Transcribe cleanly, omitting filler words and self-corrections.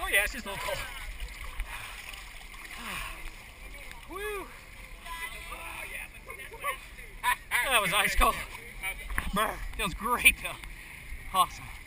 yeah, it's just a little cold. Woo! That was ice cold. Feels great though. Awesome.